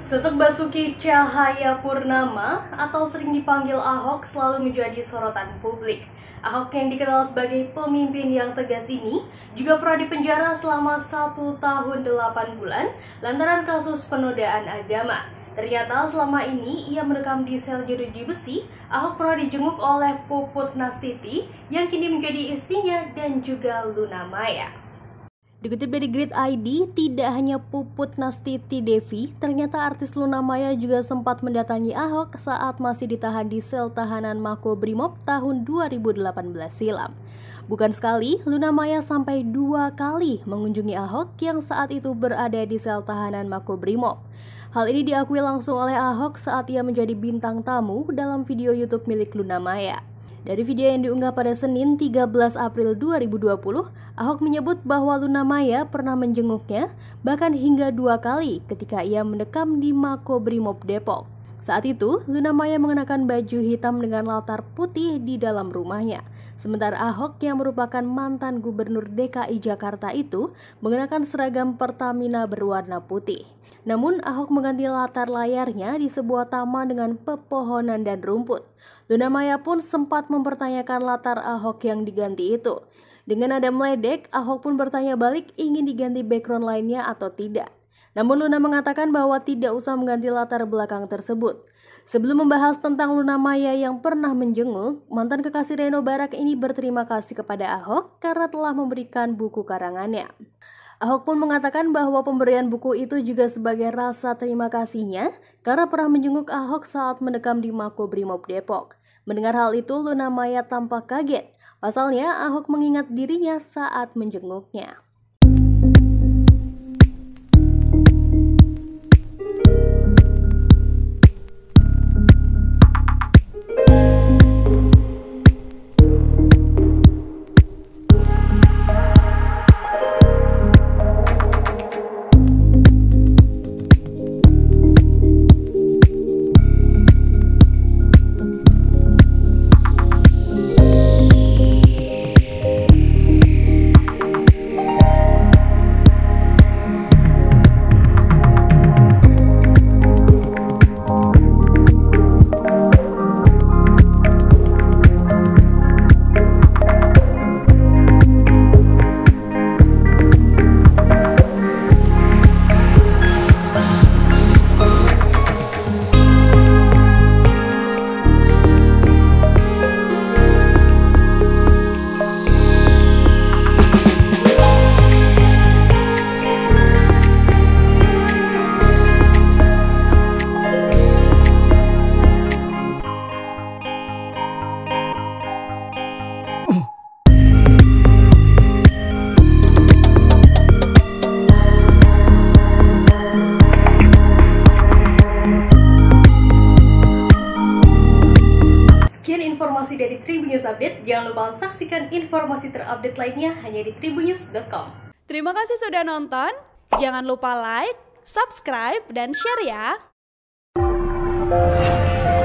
Sosok Basuki Cahayapurnama atau sering dipanggil Ahok selalu menjadi sorotan publik. Ahok yang dikenal sebagai pemimpin yang tegas ini juga pernah dipenjara selama 1 tahun 8 bulan lantaran kasus penodaan agama. Ternyata selama ini ia mendekam di sel jeruji besi. Ahok pernah dijenguk oleh Puput Nastiti yang kini menjadi istrinya dan juga Luna Maya. Dikutip dari Grid ID, tidak hanya Puput Nastiti Devi, ternyata artis Luna Maya juga sempat mendatangi Ahok saat masih ditahan di sel tahanan Makobrimob tahun 2018 silam. Bukan sekali, Luna Maya sampai 2 kali mengunjungi Ahok yang saat itu berada di sel tahanan Makobrimob. Hal ini diakui langsung oleh Ahok saat ia menjadi bintang tamu dalam video YouTube milik Luna Maya. Dari video yang diunggah pada Senin 13 April 2020, Ahok menyebut bahwa Luna Maya pernah menjenguknya bahkan hingga 2 kali ketika ia mendekam di Makobrimob Depok. Saat itu, Luna Maya mengenakan baju hitam dengan latar putih di dalam rumahnya. Sementara Ahok yang merupakan mantan gubernur DKI Jakarta itu mengenakan seragam Pertamina berwarna putih. Namun Ahok mengganti latar layarnya di sebuah taman dengan pepohonan dan rumput. Luna Maya pun sempat mempertanyakan latar Ahok yang diganti itu. Dengan nada meledek, Ahok pun bertanya balik ingin diganti background lainnya atau tidak. Namun Luna mengatakan bahwa tidak usah mengganti latar belakang tersebut. Sebelum membahas tentang Luna Maya yang pernah menjenguk, mantan kekasih Reno Barak ini berterima kasih kepada Ahok karena telah memberikan buku karangannya. Ahok pun mengatakan bahwa pemberian buku itu juga sebagai rasa terima kasihnya karena pernah menjenguk Ahok saat mendekam di Makobrimob Depok. Mendengar hal itu, Luna Maya tampak kaget. Pasalnya, Ahok mengingat dirinya saat menjenguknya. Informasi dari Tribunnews Update, jangan lupa saksikan informasi terupdate lainnya hanya di tribunnews.com. Terima kasih sudah nonton, jangan lupa like, subscribe, dan share ya!